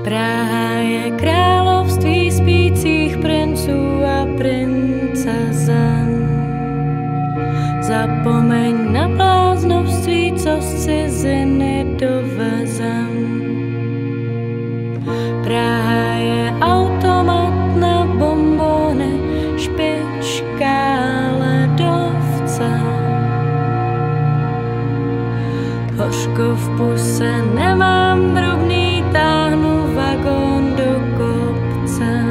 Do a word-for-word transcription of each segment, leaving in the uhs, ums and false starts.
Praha je království spících princů a princezen. Zapomeň na bláznovství, co z ciziny dovezem. Praha je automat na bombony, špička ledovce. Hořko v puse nemám drobný, táhnu vagón do kopce.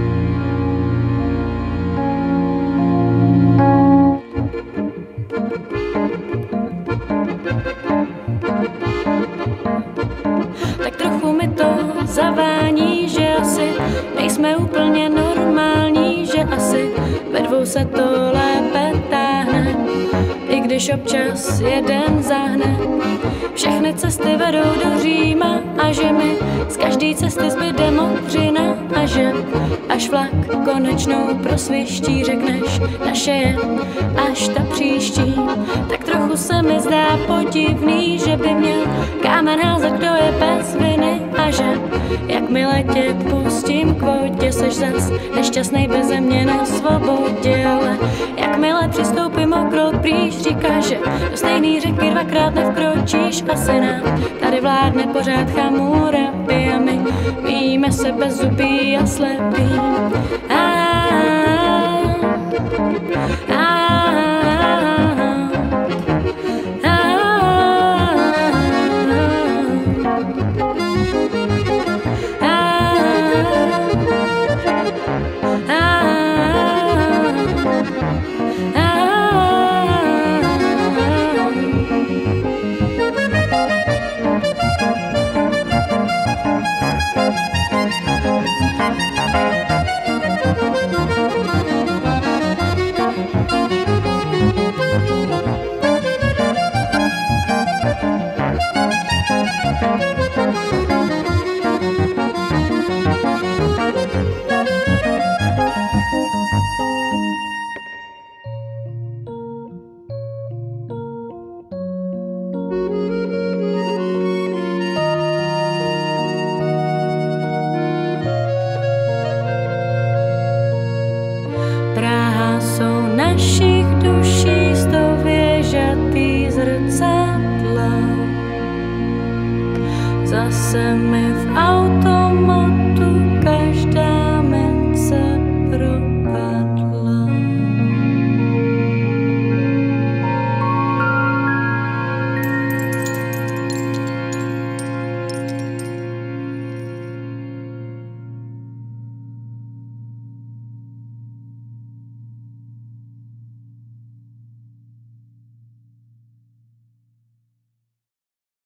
Tak trochu mi to zavání, že asi nejsme úplně normální, že asi ve dvou se to lépe táhne, i když občas jeden záhne. Všechny cesty vedou do Říma a že mi z každý cesty zbyde modřina a že až vlak konečnou prosviští, řekneš, naše je až ta příští. Tak trochu se mi zdá podivný, že by měl kámen házet, kdo je bez viny a že jakmile tě pustím k vodě, seš zas nešťastnej beze mě na svobodě, ale jakmile přistoupím o krok blíž, říká, že do stejný řeky dvakrát nevkročíš. Asi nám tady vládne pořád Chamurapi a my víme se bez zubí a slepý. A, a, Praha jsou našich duší stověžatý zrcadla. Zase mi v automatu každá